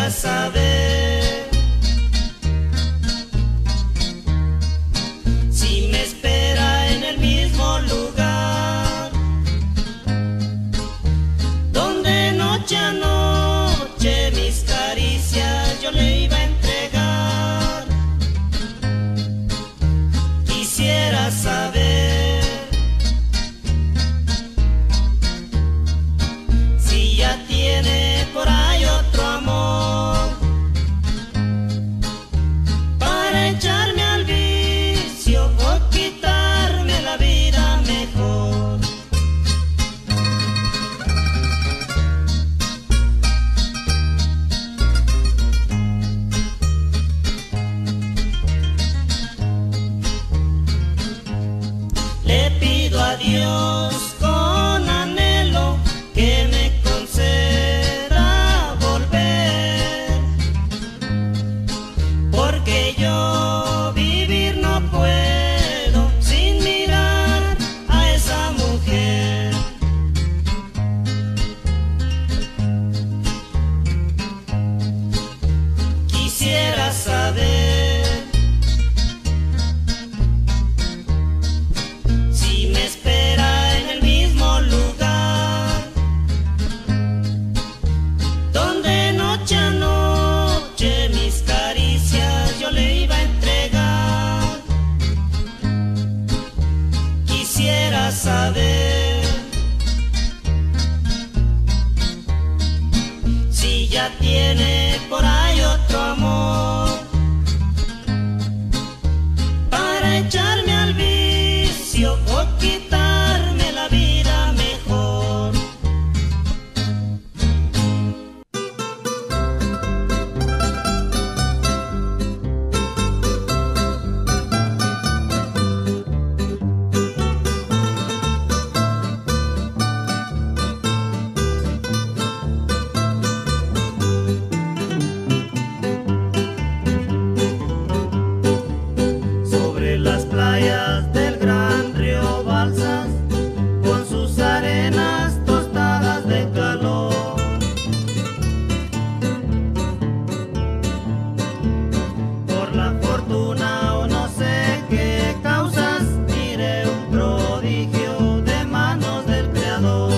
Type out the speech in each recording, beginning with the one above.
Quisiera saber si me espera en el mismo lugar donde noche a noche mis caricias yo le iba a entregar. Quisiera saber si ya tiene por ahí otro amor para echarme al vicio o quitarme la vida mejor. Le pido a Dios con anhelo que me conceda volver, porque yo vivir no puedo sin mirar a esa mujer. Quisiera saber si me espera en el mismo lugar donde noche a noche mis caricias yo le iba a entregar. Quisiera saber si ya tiene por ahí otro amor para echarme al vicio o quitarme la vida mejor. Sobre las playas del gran río Balsas, con sus arenas tostadas de calor, por la fortuna o no sé qué causas, miré un prodigio de manos del Creador.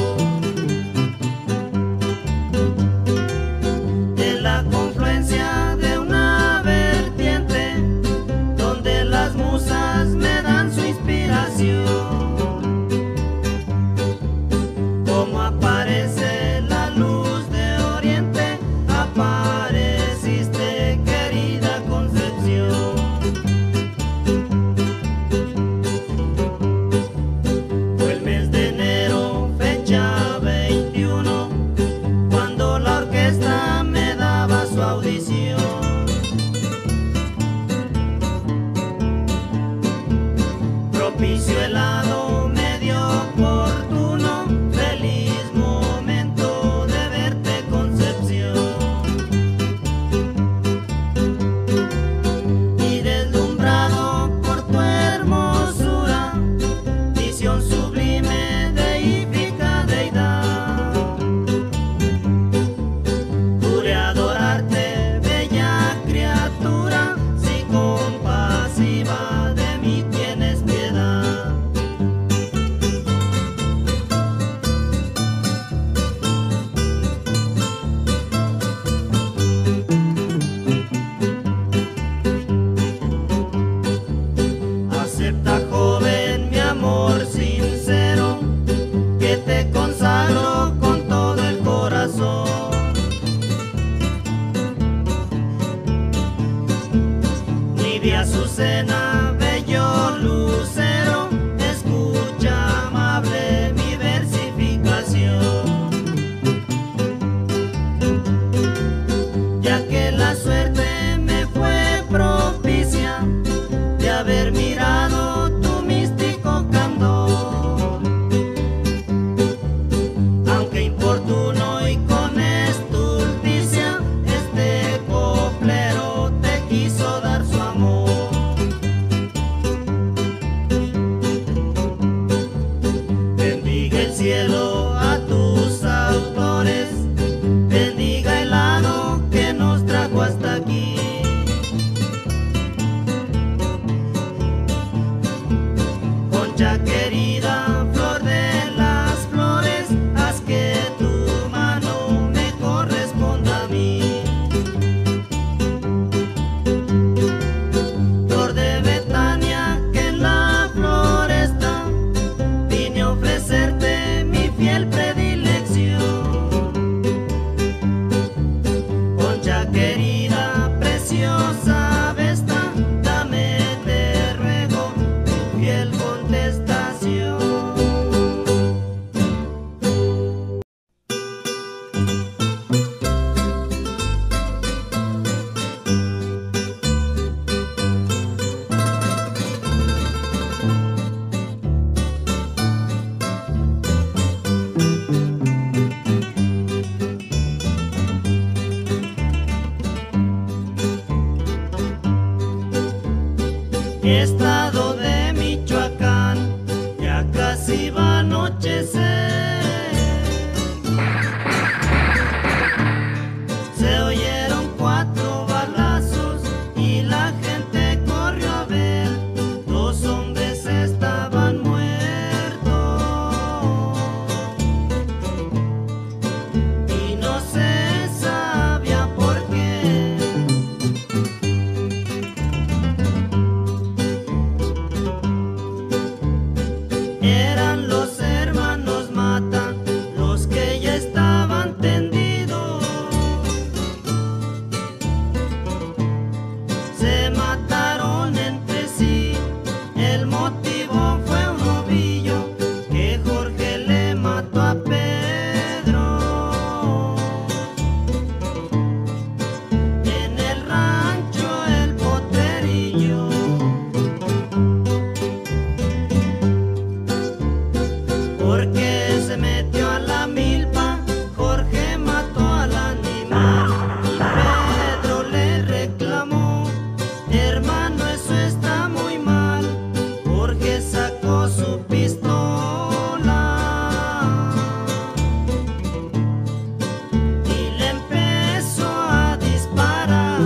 De la confluencia de una vertiente donde las musas me dan su inspiración, como aparece la luz de oriente, apareciste, querida Concepción. Fue el mes de enero, fecha 21, cuando la orquesta me daba su audición. Propicio helado, medio oportuno, feliz momento de verte, Concepción. Y deslumbrado por tu hermosura, visión sublime, deífica deidad, juré adorarte, bella criatura, si compasiva de mí tienes piedad. Acepta, joven, mi amor sincero, que te consagro con todo el corazón. Nibia Azucena, bello lucero, escucha amable mi versificación, ya que la suerte me fue propicia de haber mirado tu místico candor, aunque importuno y con estulticia, este coplero te quiso dar su amor. estado de Michoacán, ya casi va a anochecer. Se oyeron 4 balazos y la gente corrió a ver. 2 hombres estaban muertos y no se sabía por qué. Eran los hermanos Mata los que ya estaban tendidos. Se mataron entre sí, el motivo fue un ovillo que Jorge le mató a Pedro. En el rancho El Potrerillo. Porque se metió a la milpa, Jorge mató al animal y Pedro le reclamó: hermano, eso está muy mal. Jorge sacó su pistola y le empezó a disparar.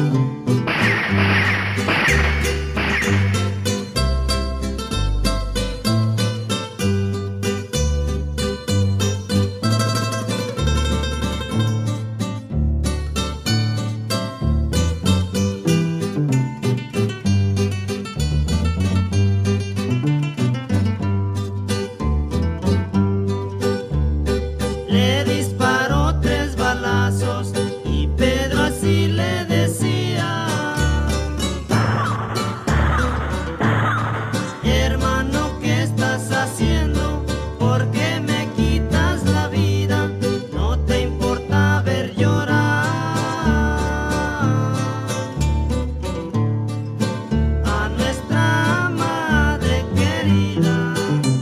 Le disparó 3 balazos y Pedro así le decía: hermano, ¿qué estás haciendo? ¿Por qué me quitas la vida? ¿No te importa ver llorar a nuestra madre querida?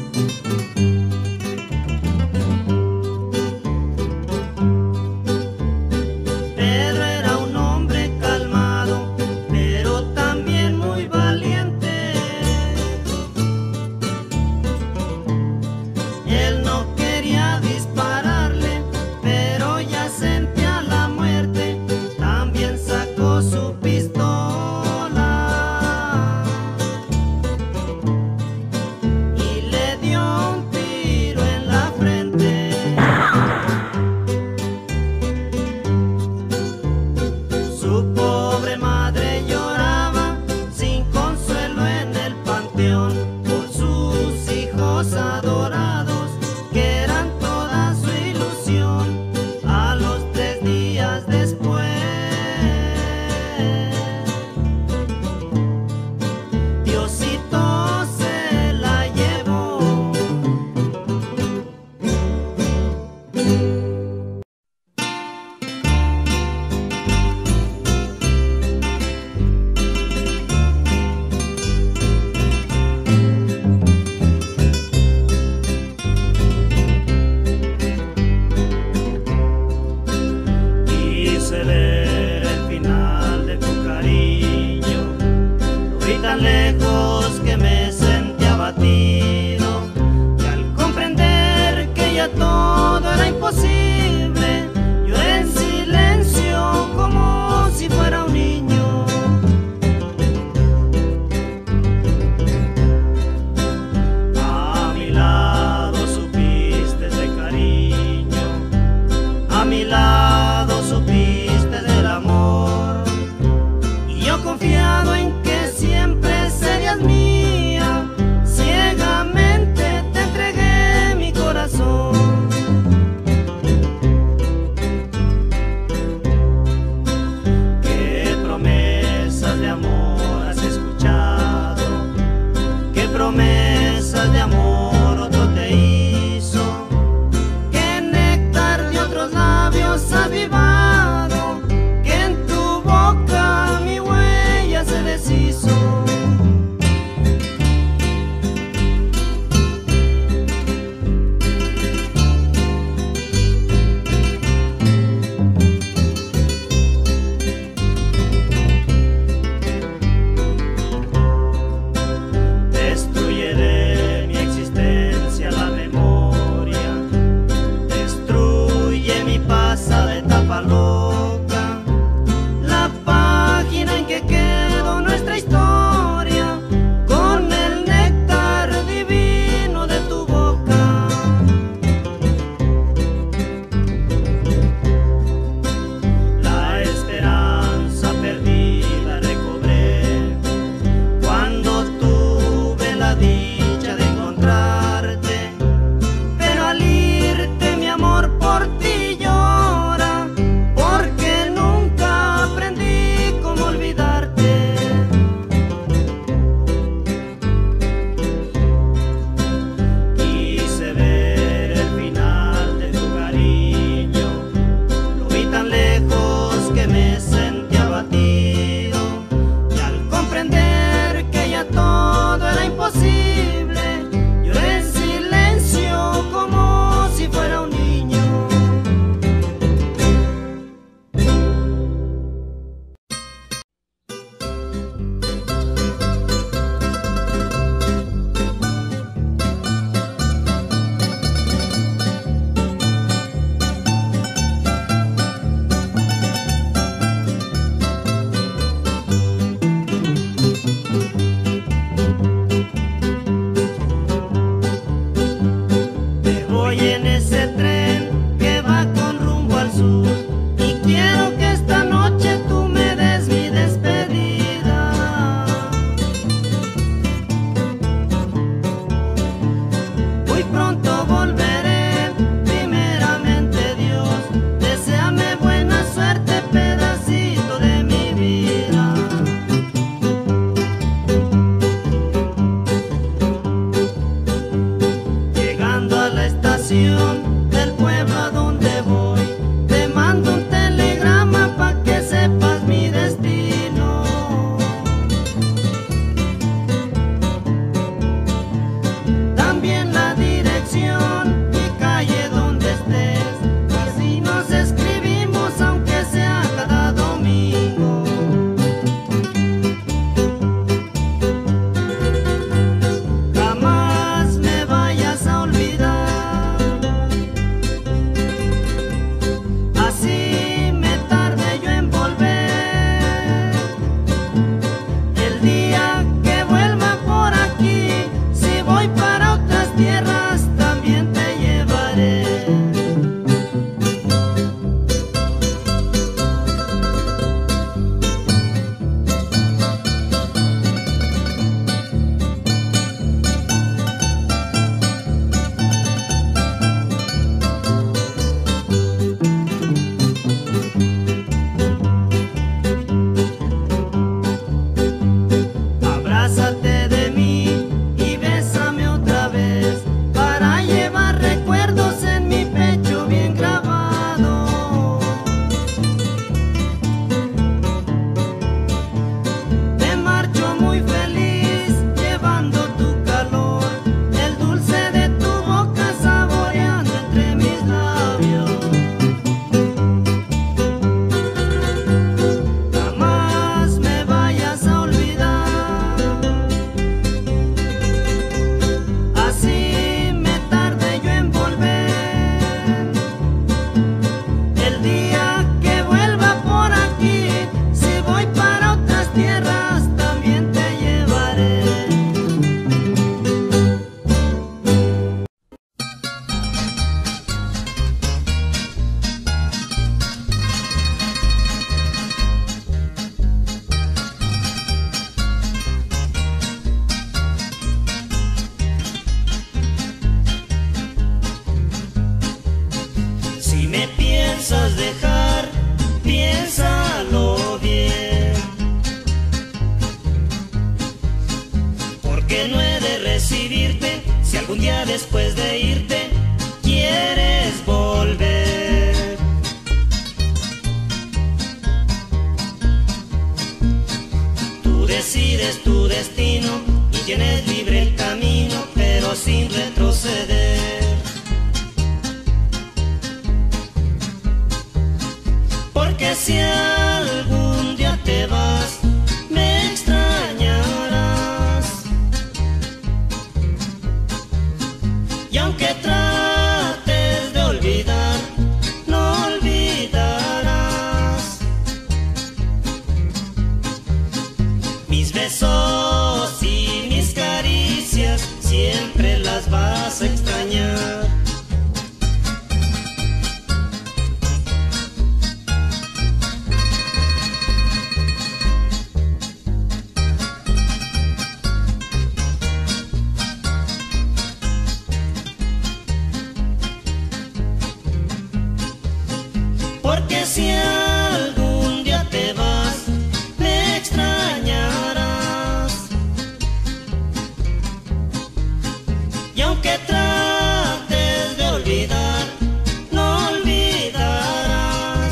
Pedro era un hombre calmado, pero también muy valiente. Él no quería dispararle, pero ya sentía la muerte. También sacó su pistola y le dio un tiro en la frente. Su pobre madre lloraba sin consuelo en el panteón por sus hijos adorados, que eran toda su ilusión. A los 3 días después, Diosito se la llevó. Quise ver el final de tu cariño, lo vi tan lejos que me sentí abatido, y al comprender que ya todo era imposible, lloré en silencio como si fuera un niño. A mi lado supiste de cariño, a mi lado supiste de decides tu destino y tienes libre el camino, pero sin retroceder. Porque si algún día te vas, me extrañarás. Y aunque trates de olvidar, no olvidarás. Mis besos y mis caricias siempre las vas a extrañar. Porque si algún día te vas, me extrañarás. Y aunque trates de olvidar, no olvidarás.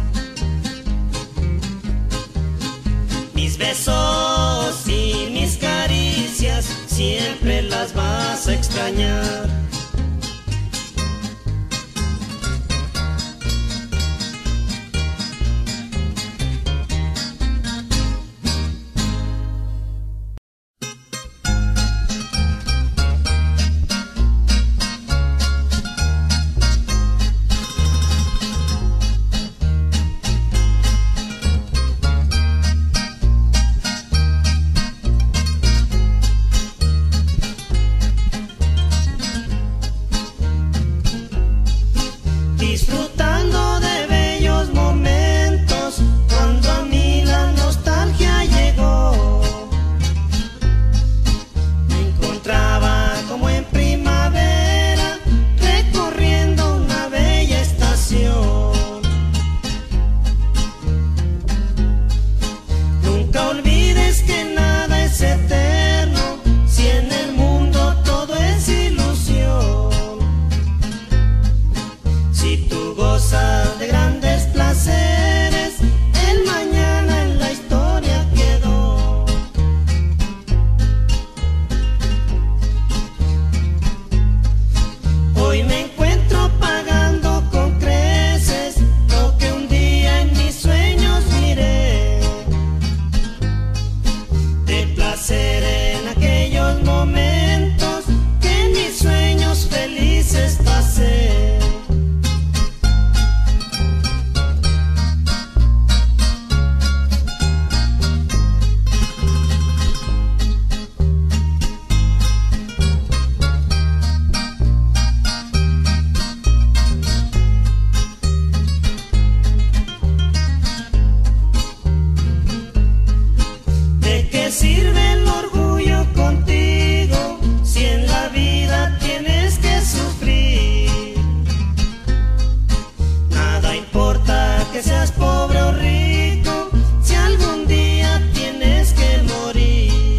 Mis besos y mis caricias siempre las vas a extrañar. Disfrutando de bellos momentos, cuando a mí la nostalgia llegó. Me encontraba como en primavera, recorriendo una bella estación. Nunca olvides que nada es eterno, si en el mundo todo es ilusión. Si tú gozas de grandes placeres, el mañana en la historia quedó. Hoy me encuentro pagando con creces lo que un día en mis sueños miré. De placer en aquellos momentos que en mis sueños felices pasé. ¿De qué sirve el orgullo contigo si en la vida tienes que sufrir? Nada importa que seas pobre o rico, si algún día tienes que morir.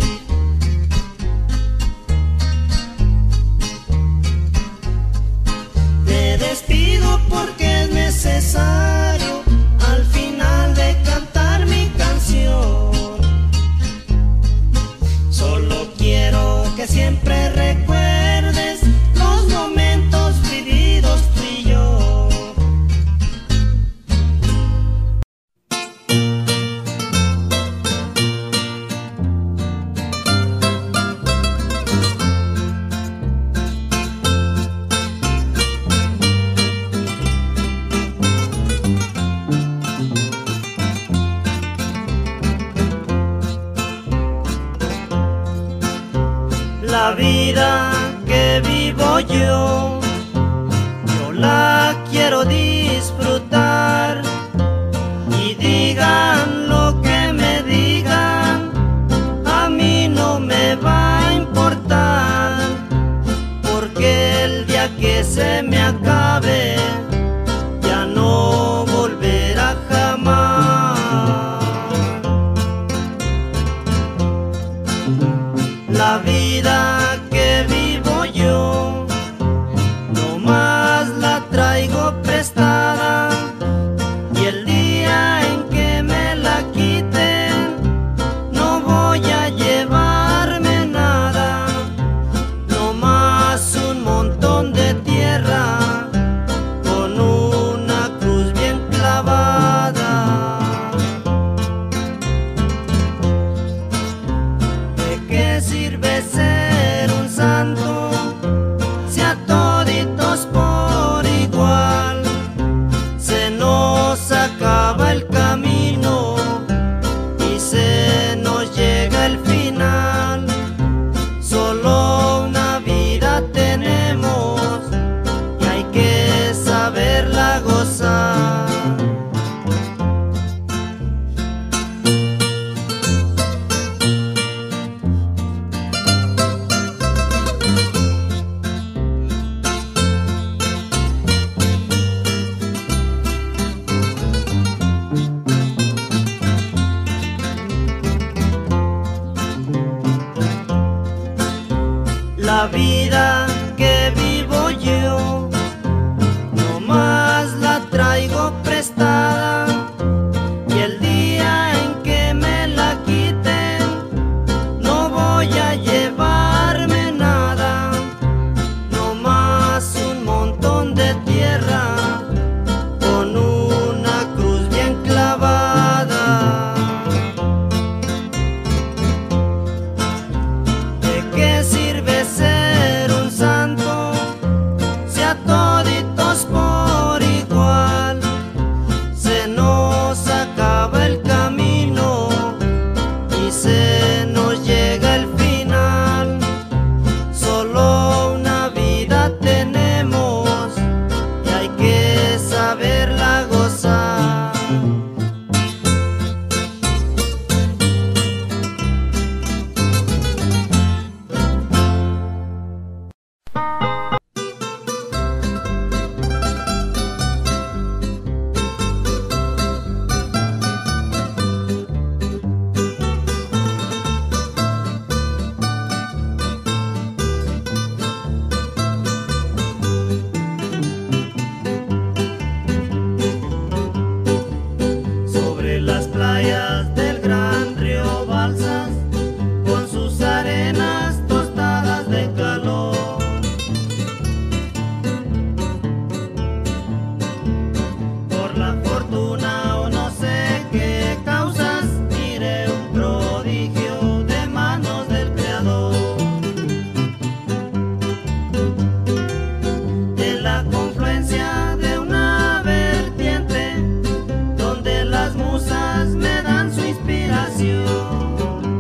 Me despido porque es necesario al final de cantar mi canción. Solo quiero que siempre recuerdes los momentos vividos tú y yo. La vida que vivo yo la quiero disfrutar, y digan lo que me digan, a mí no me va a importar, porque el día que se me acabe ya no volverá jamás. La vida que vivo yo, no más la traigo prestada la vida que vivo yo, no más la traigo prestada, y el día en que me la quiten no voy a llevarme nada, no más un montón de tierra con una cruz bien clavada. ¿De qué sirve ser un santo si a toditos por igual se nos acaba el camino y se nos llega el final? Solo una vida tenemos y hay que saberla gozar. Sobre las playas del gran río Balsas, con sus arenas tostadas de calor, por la fortuna o no sé qué causas, miré un prodigio de manos del Creador. En la confluencia de una vertiente donde las musas me dan su inspiración,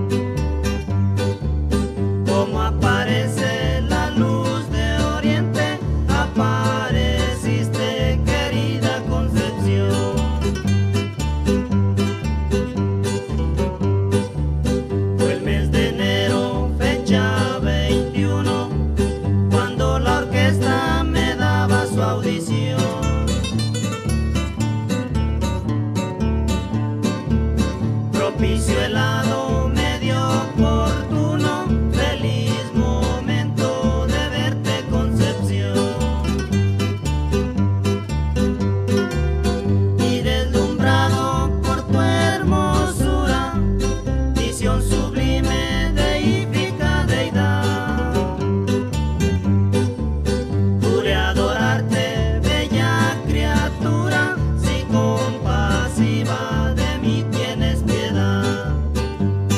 como aparece la luz de oriente, apareciste, querida Concepción. Fue el mes de enero, fecha 21, cuando la orquesta me daba su audición. Propicio helado, medio oportuno, feliz momento de verte, Concepción. Y deslumbrado por tu hermosura, visión sublime, deífica deidad, juré adorarte, bella criatura, si compasiva de mí tienes piedad.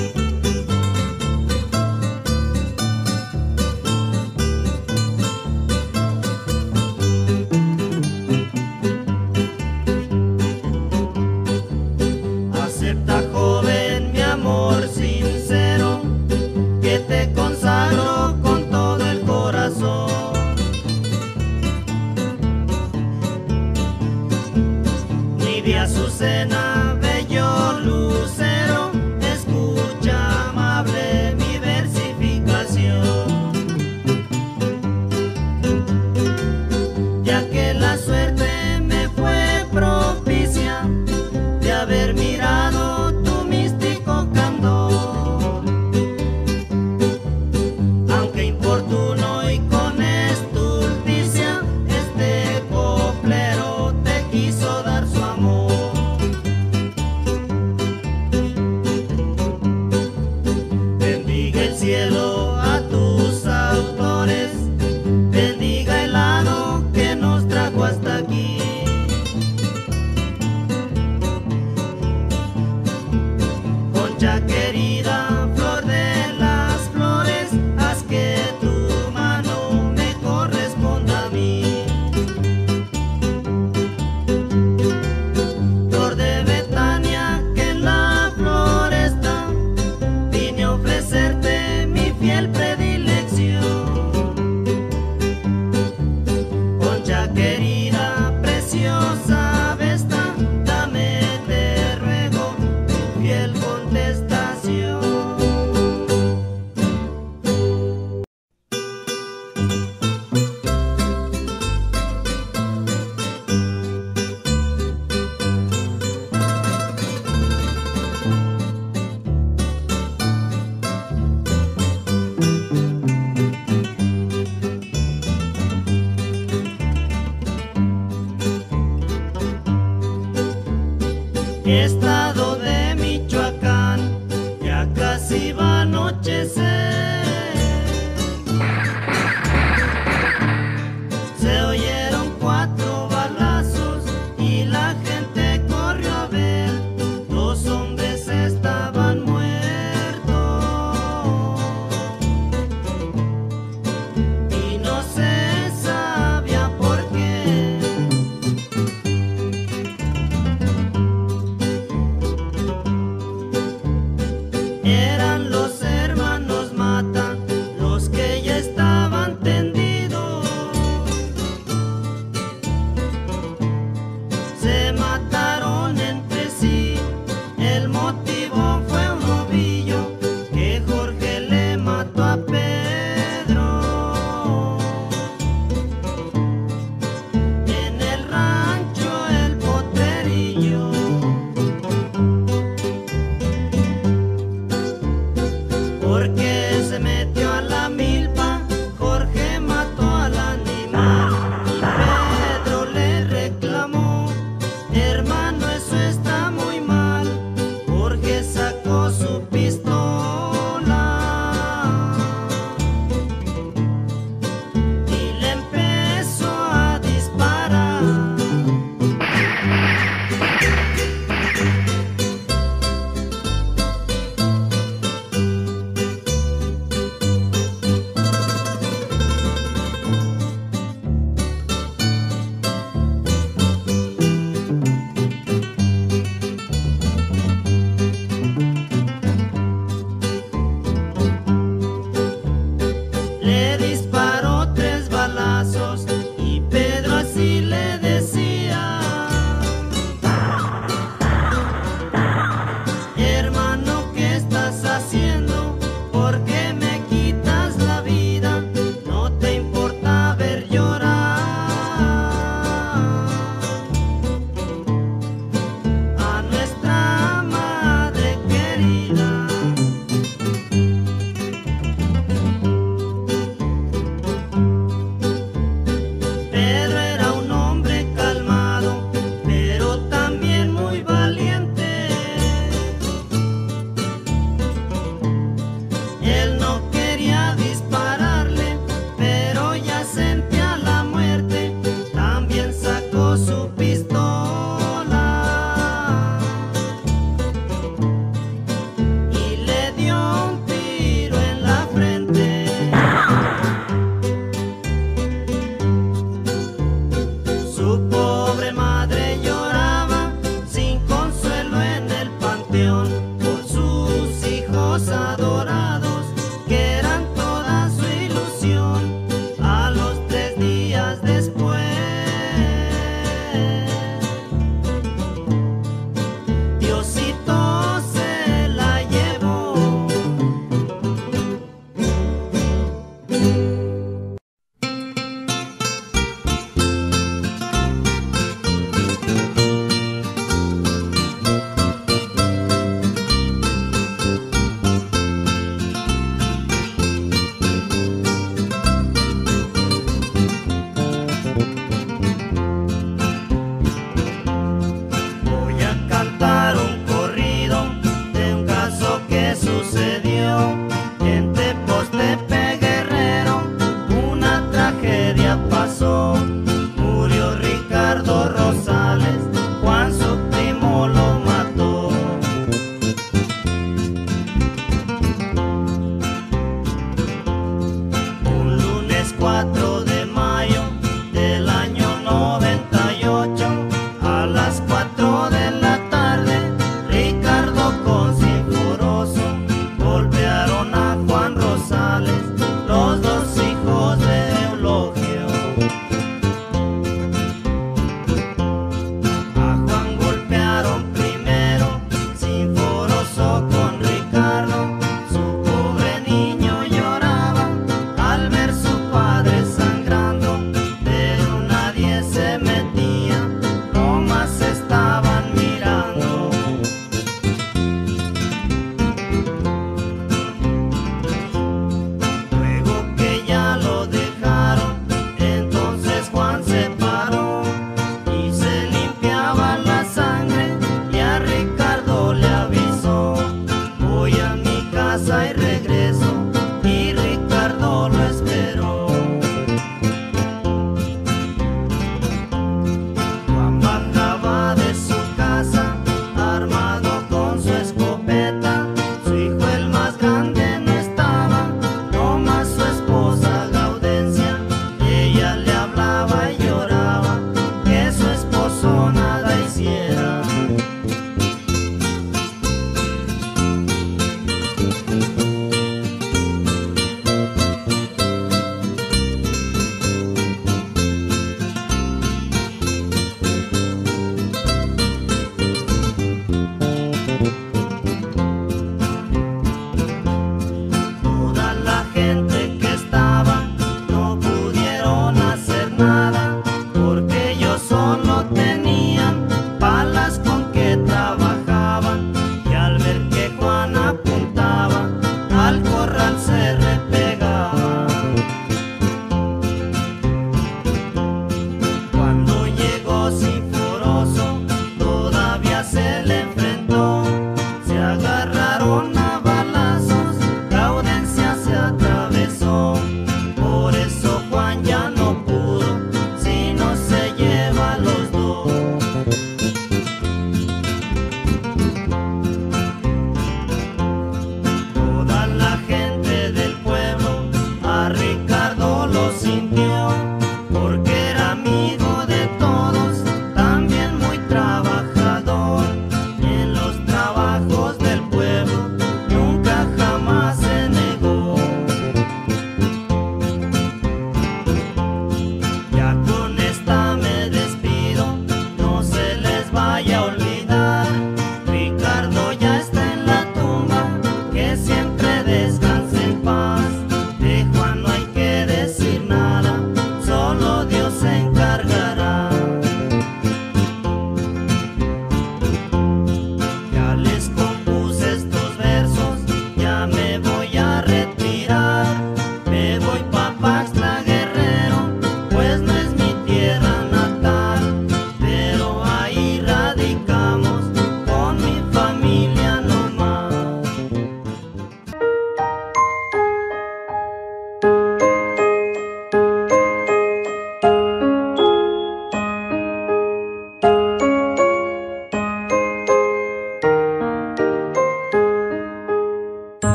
ser.